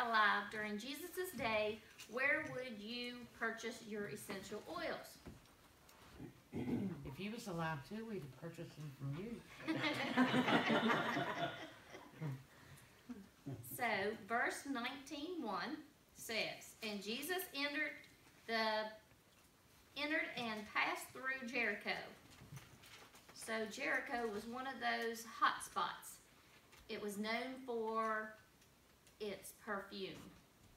alive during Jesus' day, where would you purchase your essential oils? If he was alive too, we'd have purchased them from you. So, verse 19:1 says, "And Jesus entered and passed through Jericho." So Jericho was one of those hot spots. It was known for its perfume.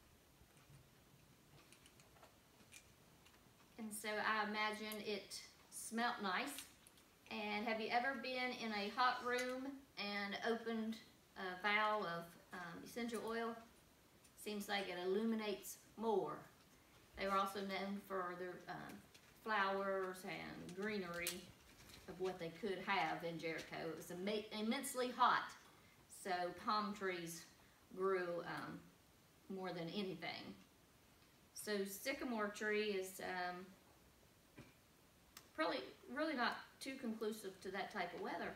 And so I imagine it smelt nice. And have you ever been in a hot room and opened a vial of essential oil? Seems like it illuminates more. They were also known for their flowers and greenery of what they could have in Jericho. It was immensely hot, so palm trees grew more than anything. So sycamore tree is probably really not too conclusive to that type of weather.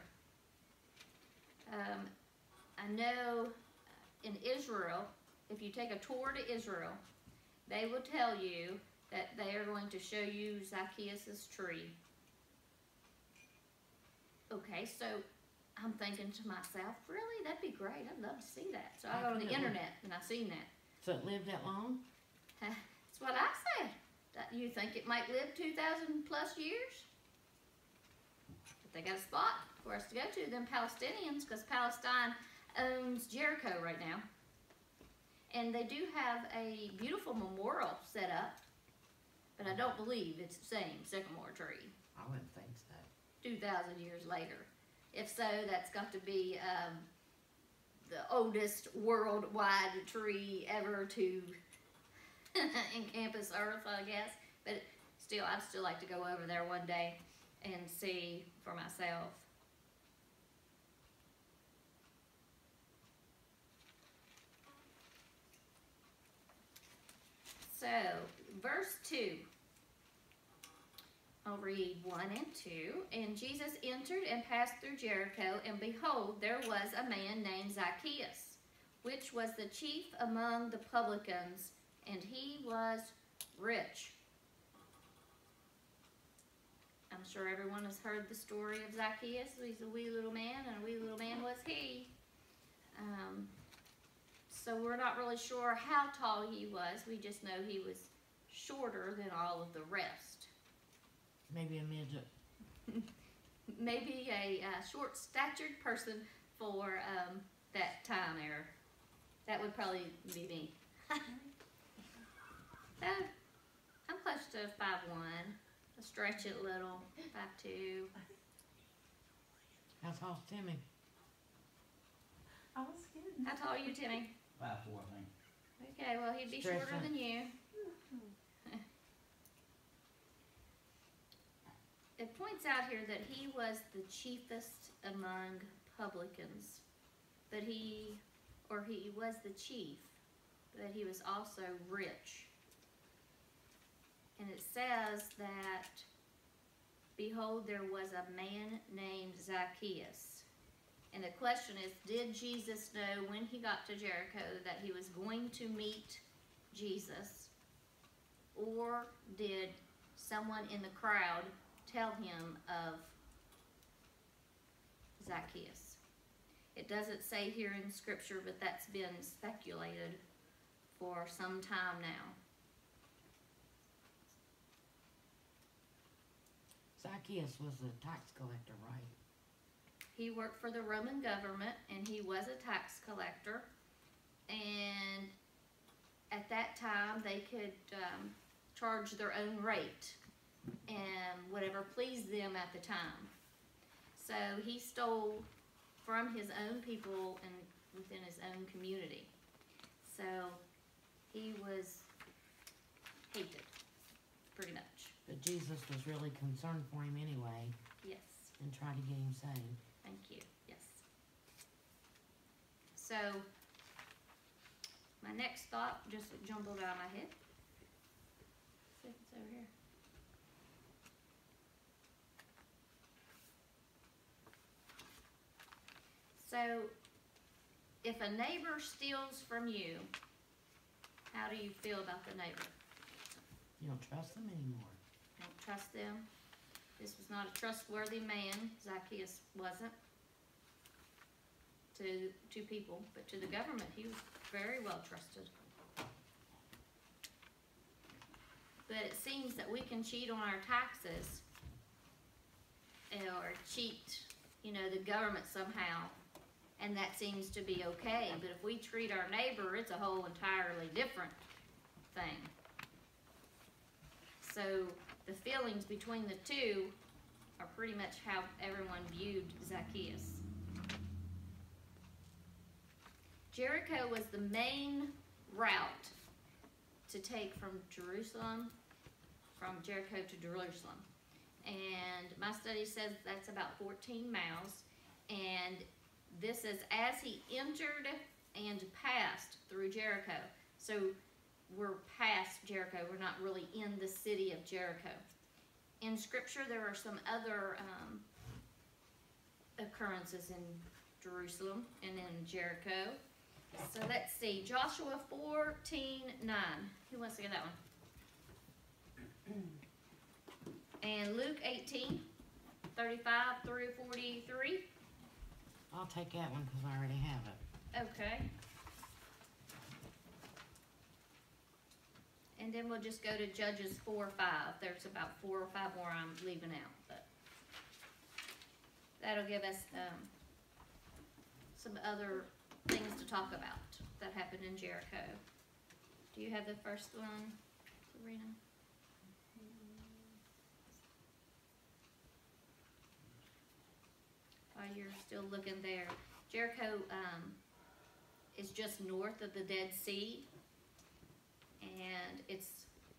I know in Israel, if you take a tour to Israel, they will tell you that they are going to show you Zacchaeus' tree. Okay, so I'm thinking to myself, really? That'd be great. I'd love to see that. So I go to the internet and I've seen that. So it lived that long? That's what I said. You think it might live 2,000 plus years? But they got a spot for us to go to, them Palestinians, because Palestine owns Jericho right now. And they do have a beautiful memorial set up, but I don't believe it's the same sycamore tree. I wouldn't think so. 2,000 years later. If so, that's got to be the oldest worldwide tree ever to encompass Earth, I guess. But still, I'd still like to go over there one day and see for myself. So, verse 2. I'll read 1 and 2. "And Jesus entered and passed through Jericho, and behold, there was a man named Zacchaeus, which was the chief among the publicans, and he was rich." I'm sure everyone has heard the story of Zacchaeus. He's a wee little man, and a wee little man was he. So we're not really sure how tall he was. We just know he was shorter than all of the rest. Maybe a midget. Maybe a short-statured person for that time era. That would probably be me. I'm close to 5'1". I stretch it a little, 5'2". How tall's Timmy? I was kidding. How tall are you, Timmy? 5'4", I think. Okay, well, he'd be Stretch shorter it. than you. It points out here that he was the chiefest among publicans. That he was the chief, but he was also rich. And it says that, behold, there was a man named Zacchaeus. And the question is, did Jesus know when he got to Jericho that he was going to meet Jesus? Or did someone in the crowd tell him of Zacchaeus? It doesn't say here in Scripture, but that's been speculated for some time now. Zacchaeus was a tax collector, right? He worked for the Roman government, and he was a tax collector. And at that time, they could charge their own rate and whatever pleased them at the time. So he stole from his own people and within his own community. So he was hated, pretty much. But Jesus was really concerned for him anyway Yes. and tried to get him saved. Thank you. Yes. So, my next thought just jumbled out of my head. See if it's over here. So, if a neighbor steals from you How do you feel about the neighbor? You don't trust them anymore. Don't trust them. This was not a trustworthy man. Zacchaeus wasn't. To people, but to the government, he was very well trusted. But it seems that we can cheat on our taxes or cheat, the government somehow, and that seems to be okay. But if we treat our neighbor, it's a whole entirely different thing. So the feelings between the two are pretty much how everyone viewed Zacchaeus. Jericho was the main route to take from Jericho to Jerusalem. And my study says that's about 14 miles. And this is as he entered and passed through Jericho. So we're past Jericho. We're not really in the city of Jericho. In Scripture, there are some other occurrences in Jerusalem and in Jericho. So let's see, Joshua 14:9. Who wants to get that one? And Luke 18:35 through 43. I'll take that one because I already have it. Okay. And then we'll just go to Judges 4:5. There's about 4 or 5 more I'm leaving out, but that'll give us some other things to talk about that happened in Jericho. Do you have the first one, Serena? While you're still looking there, Jericho is just north of the Dead Sea, and it's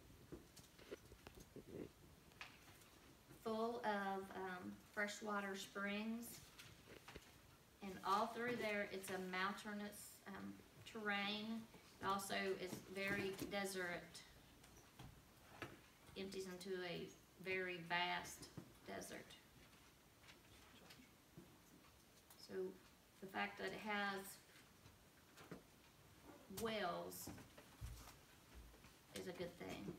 full of freshwater springs. And all through there, it's a mountainous terrain. It also is very desert. Empties into a very vast desert. So the fact that it has wells is a good thing.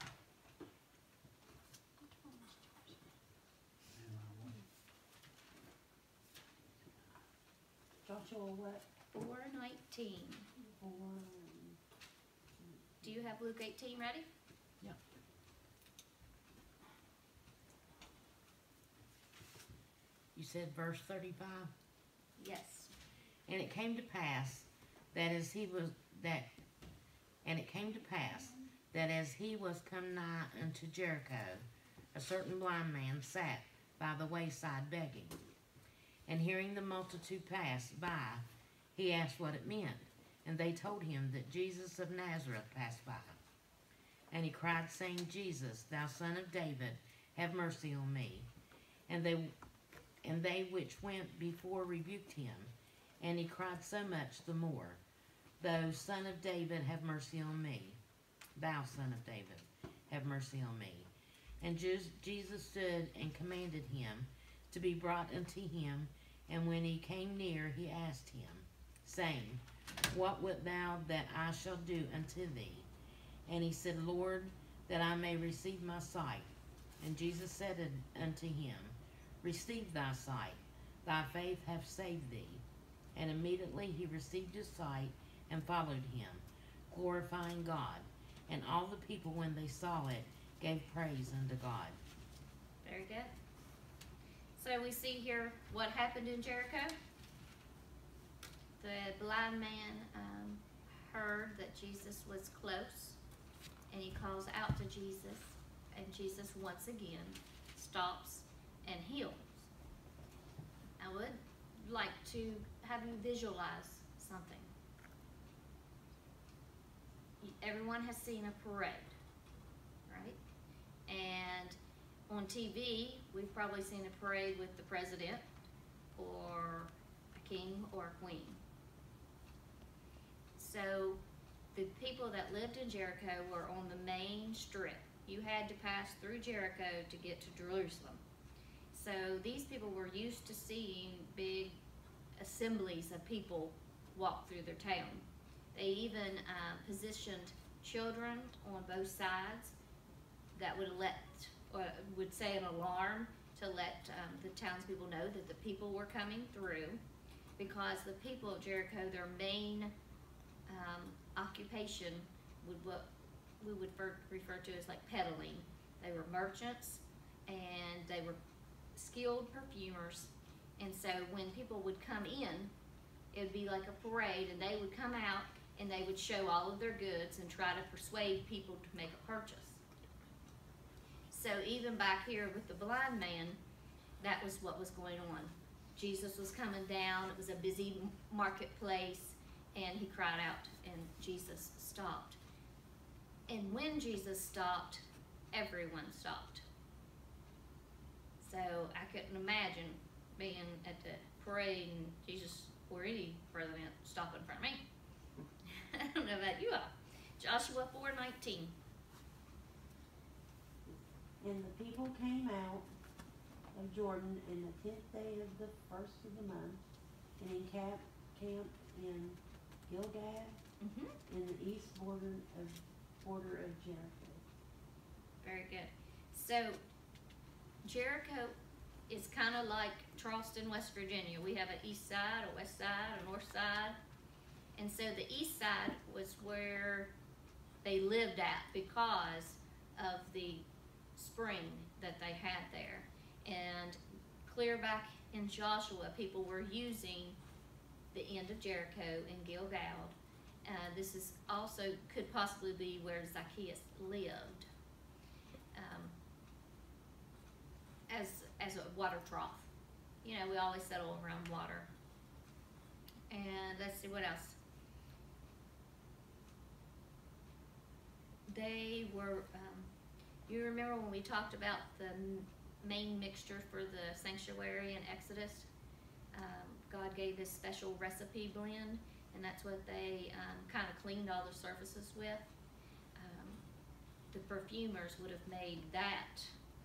Joshua what? 4:19. Do you have Luke 18 ready? Yep. You said verse 35? Yes. And it came to pass that as he was come nigh unto Jericho, a certain blind man sat by the wayside begging. And hearing the multitude pass by, he asked what it meant. And they told him that Jesus of Nazareth passed by. And he cried, saying, Jesus, thou son of David, have mercy on me. And they which went before rebuked him. And he cried so much the more, Thou son of David, have mercy on me. Thou son of David, have mercy on me. And Jesus stood and commanded him to be brought unto him. And when he came near, he asked him, saying, What wilt thou that I shall do unto thee? And he said, Lord, that I may receive my sight. And Jesus said unto him, Receive thy sight, thy faith hath saved thee. And immediately he received his sight and followed him, glorifying God. And all the people, when they saw it, gave praise unto God. Very good. So we see here what happened in Jericho. The blind man heard that Jesus was close, and he calls out to Jesus, and Jesus once again stops and heals. I would like to have you visualize something. Everyone has seen a parade, right? And on TV, we've probably seen a parade with the president or a king or a queen. So the people that lived in Jericho were on the main strip. You had to pass through Jericho to get to Jerusalem. So these people were used to seeing big assemblies of people walk through their town. They even positioned children on both sides that would would say an alarm to let the townspeople know that the people were coming through, because the people of Jericho, their main occupation would what we would refer to as like peddling. They were merchants and they were skilled perfumers, and so when people would come in, it would be like a parade, and they would come out and they would show all of their goods and try to persuade people to make a purchase. So even back here with the blind man, that was what was going on. Jesus was coming down, it was a busy marketplace, and he cried out, and Jesus stopped. And when Jesus stopped, everyone stopped. So I couldn't imagine being at the parade and Jesus or any president stop in front of me. I don't know about you all. Joshua 4:19. And the people came out of Jordan in the 10th day of the first of the month, and camped in Gilgal, in the east border of Jericho. Very good. So Jericho is kind of like Charleston, West Virginia. We have an east side, a west side, a north side. And so the east side was where they lived at because of the spring that they had there. And clear back in Joshua, people were using the end of Jericho and Gilgal. This is also could possibly be where Zacchaeus lived, as a water trough. You know, we always settle around water. And let's see what else. They were, you remember when we talked about the main mixture for the sanctuary in Exodus? God gave this special recipe blend, and that's what they kind of cleaned all the surfaces with. The perfumers would have made that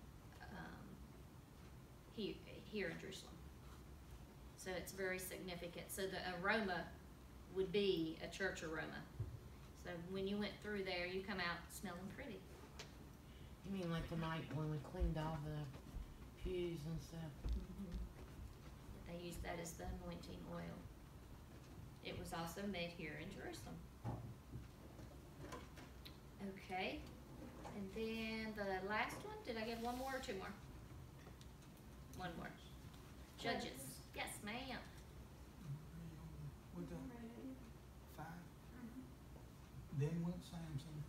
here in Jerusalem. So it's very significant. So the aroma would be a church aroma. So when you went through there, you come out smelling pretty. You mean like the night when we cleaned all the pews and stuff? They used that as the anointing oil. It was also made here in Jerusalem. Okay. And then the last one, did I get one more or two more? One more. Judges. Yes, ma'am. With the 5. Then went Samson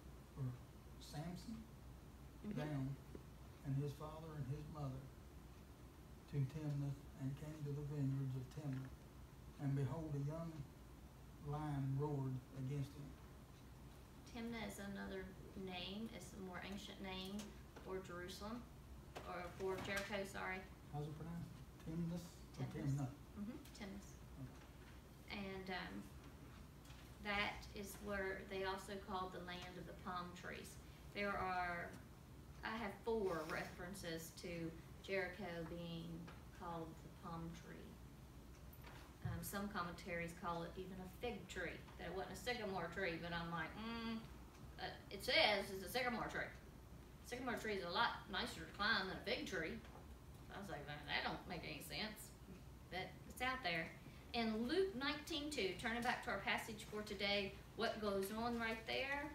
down, and his father and his mother, to Timnath, and came to the vineyards of Timnath. And behold, a young lion roared against him. Timnah is another name. It's a more ancient name for Jerusalem, or for Jericho, sorry. How's it pronounced? Timnath or Timnath. Timnath? Timnah. And that is where they also called the land of the palm trees. There are, I have 4 references to Jericho being called the palm tree. Some commentaries call it even a fig tree. That it wasn't a sycamore tree, but I'm like, it says it's a sycamore tree. Sycamore tree is a lot nicer to climb than a fig tree. I was like, that don't make any sense. But it's out there. In Luke 19:2, turning back to our passage for today, what goes on right there?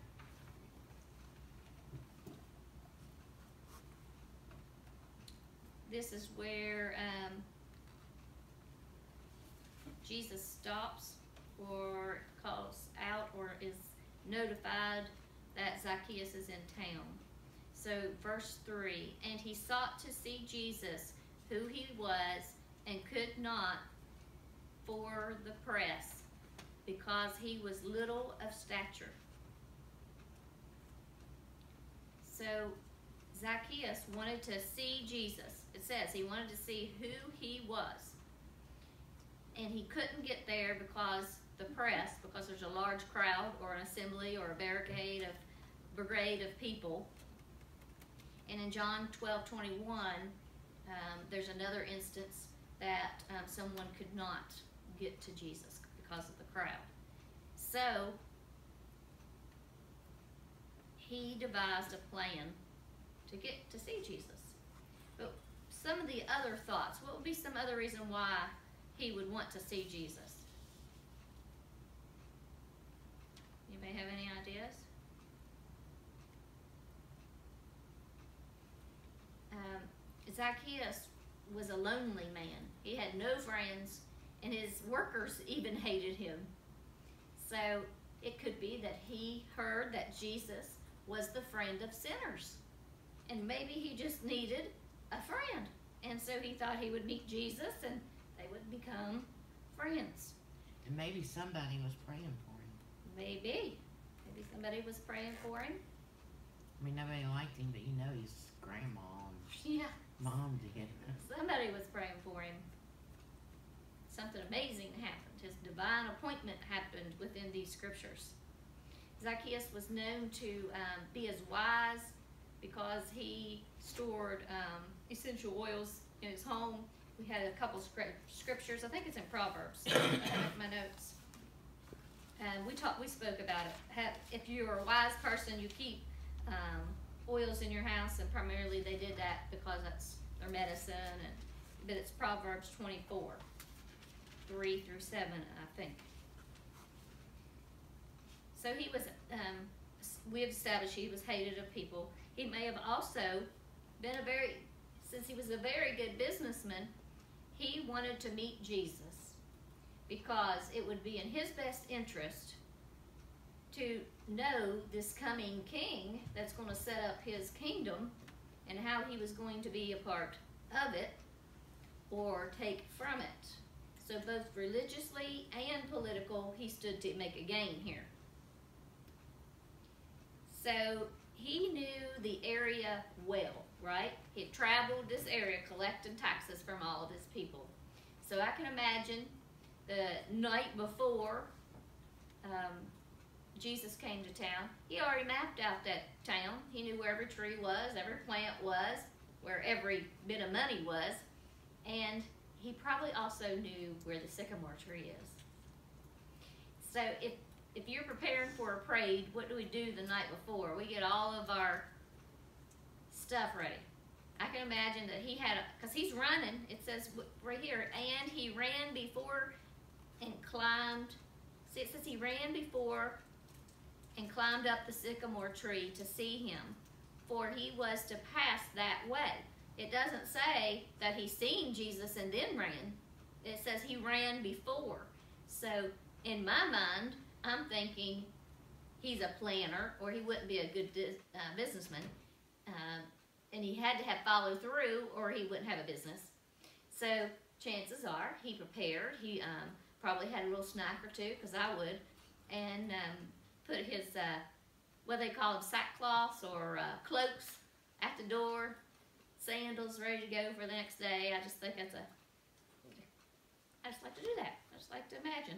This is where Jesus stops or calls out or is notified that Zacchaeus is in town. So verse 3, and he sought to see Jesus, who he was, and could not for the press, because he was little of stature. So Zacchaeus wanted to see Jesus. It says he wanted to see who he was. And he couldn't get there because the press, because there's a large crowd or an assembly or a brigade of people. And in John 12:21, there's another instance that someone could not get to Jesus because of the crowd. So he devised a plan to get to see Jesus. But some of the other thoughts, what would be some other reason why he would want to see Jesus? You may have any ideas? Zacchaeus was a lonely man. He had no friends, and his workers even hated him. So it could be that he heard that Jesus was the friend of sinners, and maybe he just needed a friend, and so he thought he would meet Jesus and they would become friends. And maybe somebody was praying for him. Maybe somebody was praying for him. I mean, nobody liked him, but you know his grandma and Yeah, mom did. somebody was praying for him. Something amazing happened. His divine appointment happened within these scriptures. Zacchaeus was known to be as wise because he stored essential oils in his home. We had a couple scriptures. I think it's in Proverbs. I have my notes. And we spoke about it. If you're a wise person, you keep oils in your house, and primarily they did that because that's their medicine. But it's Proverbs 24, 3 through 7, I think. So he was, we've established he was hated of people. He may have also been since he was a very good businessman, he wanted to meet Jesus because it would be in his best interest to know this coming king that's going to set up his kingdom and how he was going to be a part of it or take from it. So both religiously and political, he stood to make a gain here. So he knew the area well, right? He had traveled this area collecting taxes from all of his people. So I can imagine the night before Jesus came to town, he already mapped out that town. He knew where every tree was, every plant was, where every bit of money was, and he probably also knew where the sycamore tree is. So if you're preparing for a parade, what do we do the night before? We get all of our stuff ready. I can imagine that he had, because he's running, it says right here, and he ran before and climbed. See, it says he ran before and climbed up the sycamore tree to see him, for he was to pass that way. It doesn't say that he seen Jesus and then ran. It says he ran before. So in my mind, I'm thinking he's a planner, or he wouldn't be a good businessman. And he had to have followed through, or he wouldn't have a business. So chances are he prepared. He probably had a little snack or two, because I would, and put his, what they call them, sackcloths or cloaks at the door, sandals ready to go for the next day. I just think I just like to do that. I just like to imagine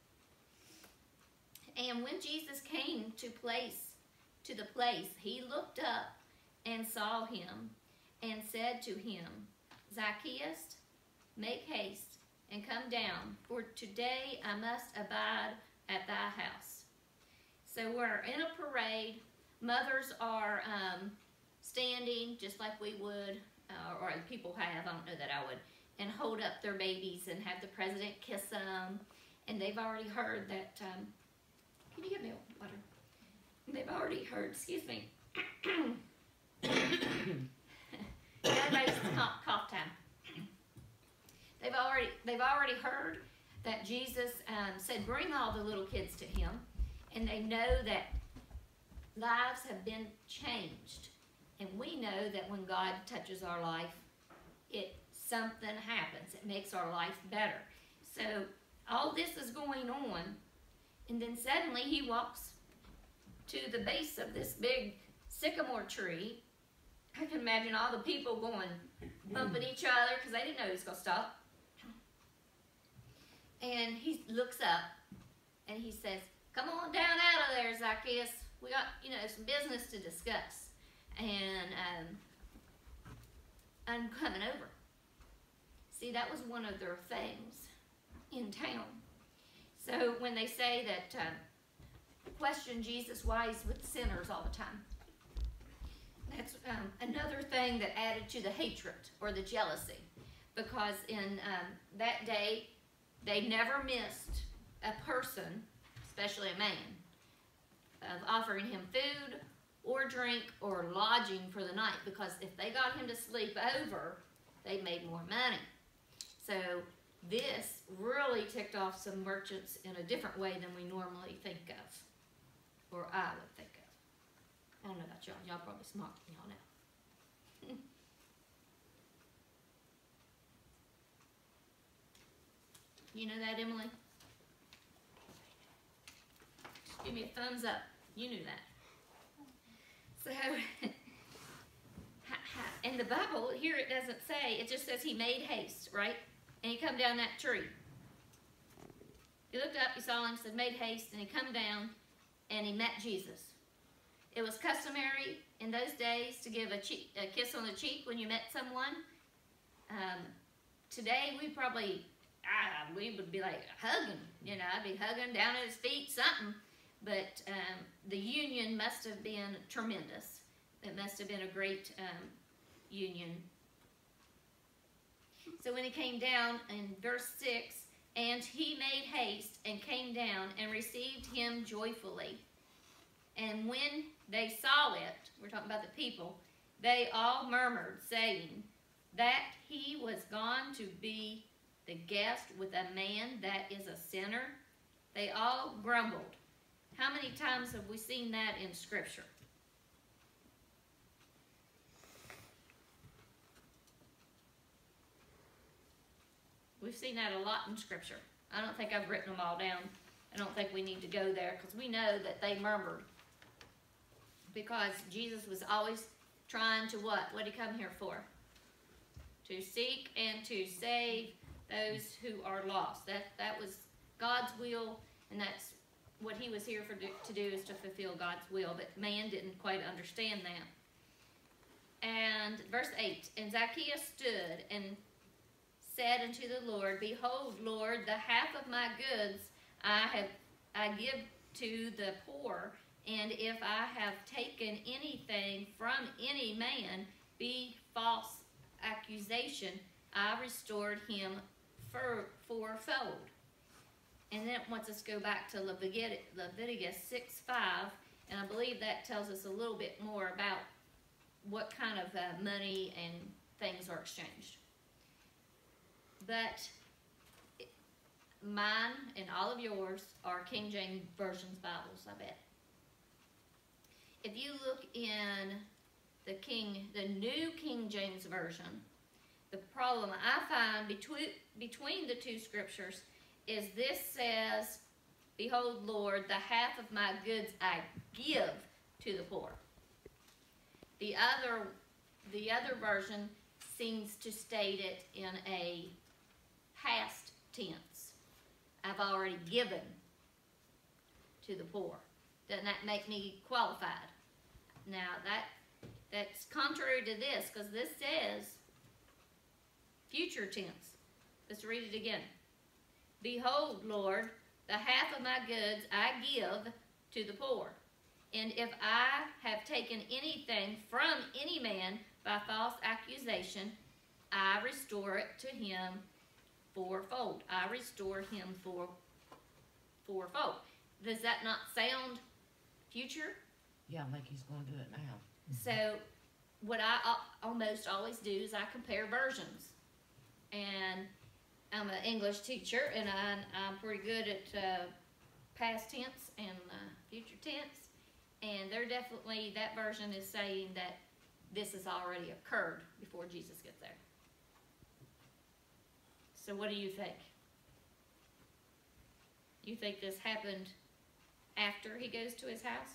that. And when Jesus came to the place, he looked up and saw him and said to him, Zacchaeus, make haste and come down, for today I must abide at thy house. So we're in a parade. Mothers are standing just like we would, or people have, I don't know that I would, and hold up their babies and have the president kiss them. And they've already heard that, can you give me water? They've already heard, excuse me. Everybody's cough time. They've already heard that Jesus said, bring all the little kids to him. And they know that lives have been changed. And we know that when God touches our life, something happens. It makes our life better. So all this is going on, and then suddenly he walks to the base of this big sycamore tree. I can imagine all the people going, bumping each other, because they didn't know he was going to stop. And he looks up, and he says, come on down out of there, Zacchaeus. We got, some business to discuss. And I'm coming over. See, that was one of their things in town. So when they say that, question Jesus why he's with sinners all the time. That's another thing that added to the hatred or the jealousy, because in that day, they never missed a person, especially a man, of offering him food or drink or lodging for the night, because if they got him to sleep over, they made more money. So this really ticked off some merchants in a different way than we normally think of, or I would think of. I don't know about y'all. Y'all probably smart. Y'all know. You know that, Emily? Just give me a thumbs up. You knew that. So, in the Bible, here it doesn't say, it just says he made haste, right? And he come down that tree. He looked up, he saw him, said, made haste, and he come down, and he met Jesus. It was customary in those days to give a kiss on the cheek when you met someone. Today, we probably, we would be like hugging, you know, I'd be hugging down at his feet, something. But the union must have been tremendous. It must have been a great union. So when he came down in verse 6, and he made haste and came down and received him joyfully. And when they saw it, we're talking about the people, they all murmured, saying that he was gone to be the guest with a man that is a sinner. They all grumbled. How many times have we seen that in Scripture? We've seen that a lot in Scripture. I don't think I've written them all down. I don't think we need to go there, because we know that they murmured. Because Jesus was always trying to what? What did he come here for? To seek and to save those who are lost. That was God's will, and that's what he was here to do, is to fulfill God's will. But man didn't quite understand that. And verse 8, and Zacchaeus stood and said unto the Lord, behold, Lord, the half of my goods I give to the poor, and if I have taken anything from any man, be false accusation, I restored him fourfold. And then it wants us to go back to Leviticus 6:5, and I believe that tells us a little bit more about what kind of money and things are exchanged. But mine and all of yours are King James Version's Bibles, I bet. If you look in the New King James Version, the problem I find between the two scriptures is this says, behold, Lord, the half of my goods I give to the poor. The other version seems to state it in a past tense. I've already given to the poor. Doesn't that make me qualified? Now that's contrary to this, because this says future tense. Let's read it again. Behold, Lord, the half of my goods I give to the poor. And if I have taken anything from any man by false accusation, I restore it to him fourfold. I restore him fourfold. Does that not sound future? Yeah, like he's going to do it now. So what I almost always do is I compare versions. And I'm an English teacher, and I'm pretty good at past tense and future tense. And they're definitely, that version is saying that this has already occurred before Jesus gets there. So what do you think? You think this happened after he goes to his house?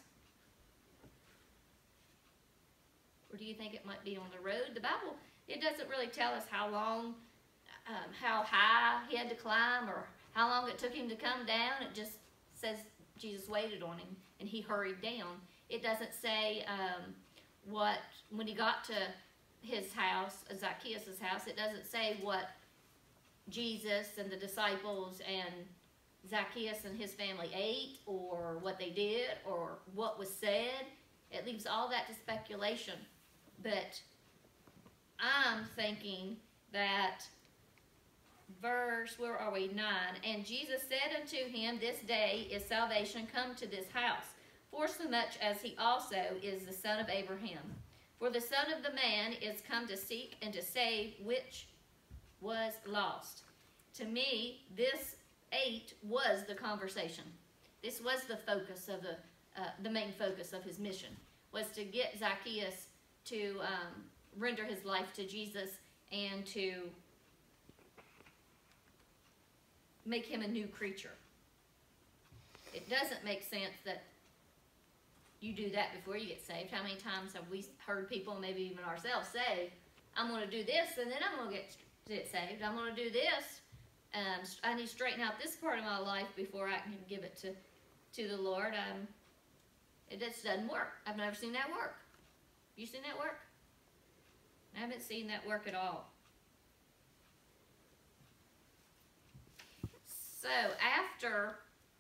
Or do you think it might be on the road? The Bible, it doesn't really tell us how long, how high he had to climb, or how long it took him to come down. It just says Jesus waited on him and he hurried down. It doesn't say when he got to his house, Zacchaeus' house, it doesn't say what Jesus and the disciples and Zacchaeus and his family ate, or what they did, or what was said. It leaves all that to speculation. But I'm thinking that verse, where are we? 9. And Jesus said unto him, This day is salvation come to this house, forsomuch as he also is the son of Abraham. For the Son of the Man is come to seek and to save which was lost. To me, this 8 was the conversation. This was the focus of the main focus of his mission, was to get Zacchaeus to render his life to Jesus and to make him a new creature. It doesn't make sense that you do that before you get saved. How many times have we heard people, maybe even ourselves, say, I'm going to do this and then I'm going to get saved. I'm going to do this and I need to straighten out this part of my life before I can give it to the Lord. It just doesn't work. I've never seen that work. You seen that work? I haven't seen that work at all. So after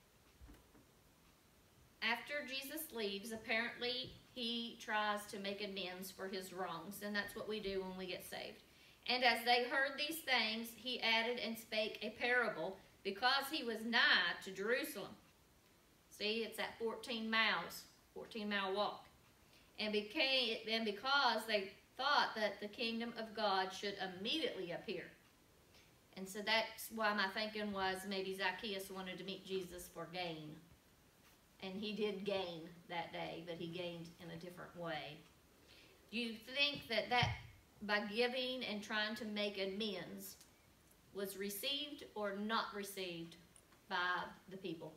Jesus leaves, apparently he tries to make amends for his wrongs, and that's what we do when we get saved. And as they heard these things, he added and spake a parable, because he was nigh to Jerusalem. See, it's at 14 miles, 14-mile walk. And because they thought that the kingdom of God should immediately appear. And so that's why my thinking was maybe Zacchaeus wanted to meet Jesus for gain. And he did gain that day, but he gained in a different way. Do you think that by giving and trying to make amends was received or not received by the people?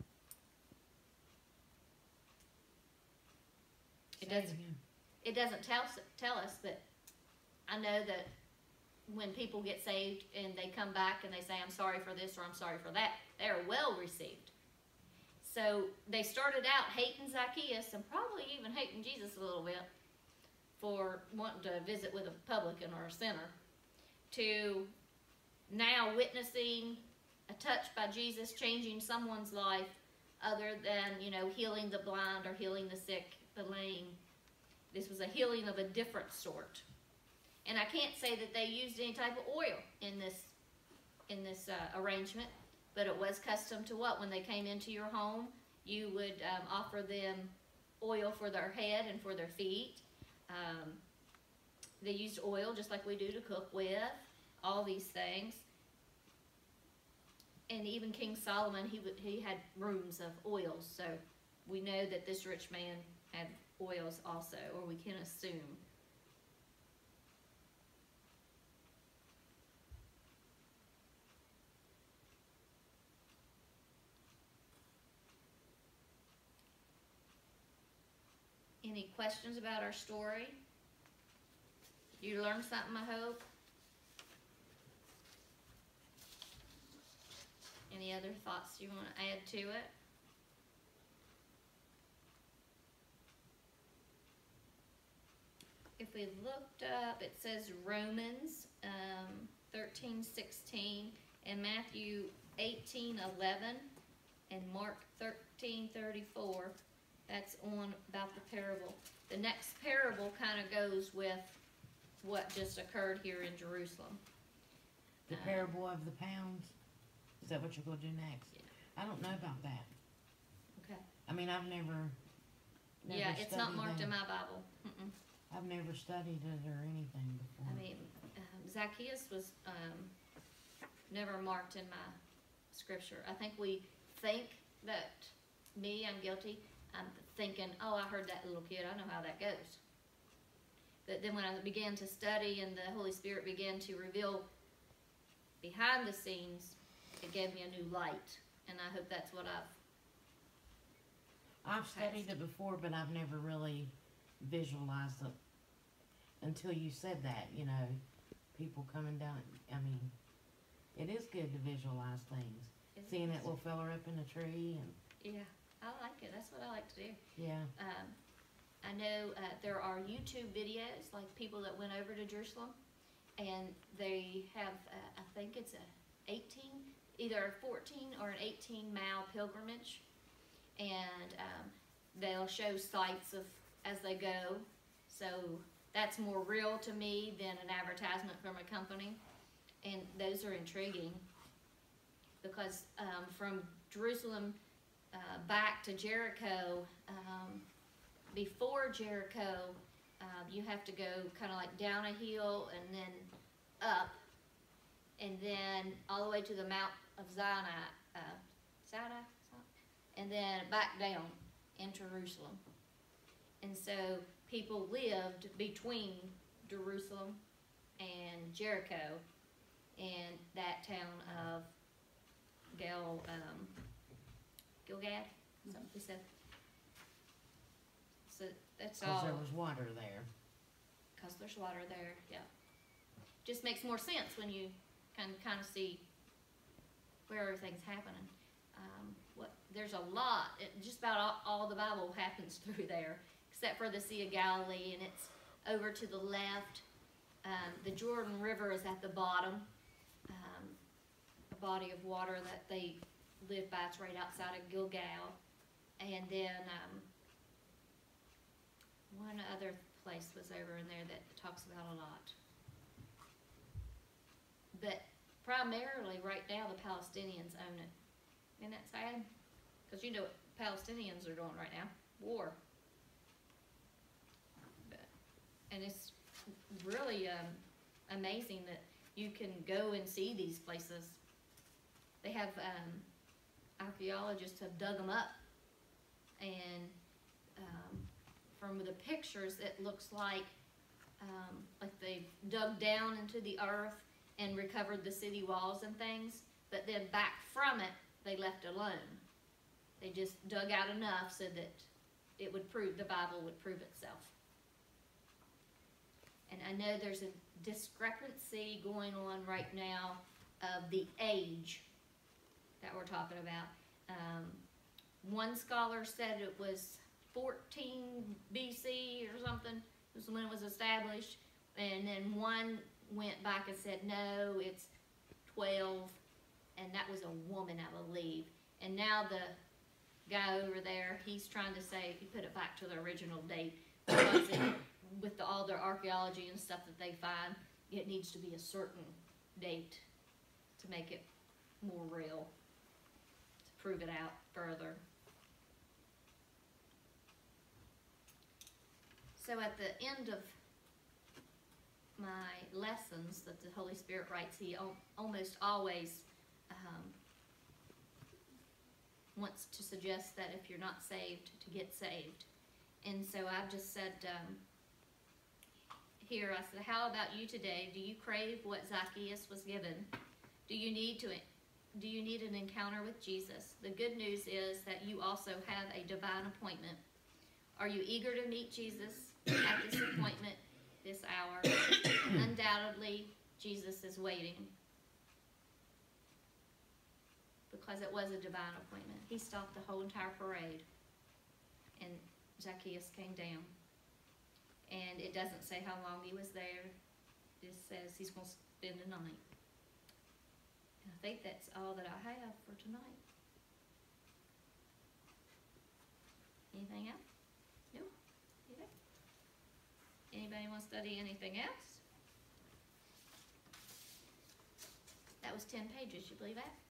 It doesn't tell us, but I know that when people get saved and they come back and they say, I'm sorry for this or I'm sorry for that, they're well received. So they started out hating Zacchaeus and probably even hating Jesus a little bit for wanting to visit with a publican or a sinner, to now witnessing a touch by Jesus changing someone's life other than, healing the blind or healing the sick, the lame. This was a healing of a different sort. And I can't say that they used any type of oil in this arrangement, but it was custom to what? When they came into your home, you would offer them oil for their head and for their feet. They used oil just like we do to cook with, all these things. And even King Solomon, he had rooms of oils, so we know that this rich man had oils also, or we can assume. Any questions about our story? You learned something, I hope. Any other thoughts you want to add to it? If we looked up, it says Romans 13:16 and Matthew 18:11 and Mark 13:34. That's on about the parable. The next parable kind of goes with what just occurred here in Jerusalem. The parable of the pounds? Is that what you're going to do next? Yeah. I don't know about that. Okay. I mean, I've never Yeah, it's not studied marked that. in my Bible. Mm-mm. I've never studied it or anything before. I mean, Zacchaeus was never marked in my scripture. I think we think that I'm guilty. I'm thinking, oh, I heard that little kid. I know how that goes. But then when I began to study and the Holy Spirit began to reveal behind the scenes, it gave me a new light. And I hope that's what I've studied it before, but I've never really visualized it until you said that, people coming down. I mean, it is good to visualize things. Seeing that little fella up in a tree and Yeah, I like it. That's what I like to do. yeah. I know there are YouTube videos, like people that went over to Jerusalem, and they have, I think it's either a 14 or an 18-mile pilgrimage, and they'll show sights of as they go. So that's more real to me than an advertisement from a company. And those are intriguing because from Jerusalem back to Jericho, before Jericho, you have to go kind of like down a hill and then up, and then all the way to the Mount of Sinai, and then back down in Jerusalem. And so people lived between Jerusalem and Jericho in that town of Gilgad, something we said. So that's all. Cause there was water there. Because there's water there, yeah. Just makes more sense when you can kind of see where everything's happening. There's a lot, just about all the Bible happens through there, except for the Sea of Galilee, and it's over to the left. The Jordan River is at the bottom, a body of water that they live by. It's right outside of Gilgal. And then one other place was over in there that talks about a lot. But primarily right now the Palestinians own it. Isn't that sad? Because you know what Palestinians are doing right now? War. And it's really amazing that you can go and see these places. They have, archaeologists have dug them up, and from the pictures it looks like they've dug down into the earth and recovered the city walls and things, but then back from it they left alone. They just dug out enough so that it would prove, the Bible would prove itself. And I know there's a discrepancy going on right now of the age that we're talking about. One scholar said it was 14 BC or something, was when it was established, and then one went back and said no, it's 12, and that was a woman, I believe. And now the guy over there, he's trying to say, if you put it back to the original date, because with all their archaeology and stuff that they find, it needs to be a certain date to make it more real, to prove it out further. So at the end of my lessons that the Holy Spirit writes, he almost always wants to suggest that if you're not saved, to get saved. And so I've just said here, I said, how about you today? Do you crave what Zacchaeus was given? Do you need an encounter with Jesus? The good news is that you also have a divine appointment. Are you eager to meet Jesus at this appointment, this hour? Undoubtedly, Jesus is waiting, because it was a divine appointment. He stopped the whole entire parade, and Zacchaeus came down. And it doesn't say how long he was there. It just says he's going to spend the night. And I think that's all that I have for tonight. Anything else? No? Okay. Anybody want to study anything else? That was 10 pages, you believe that?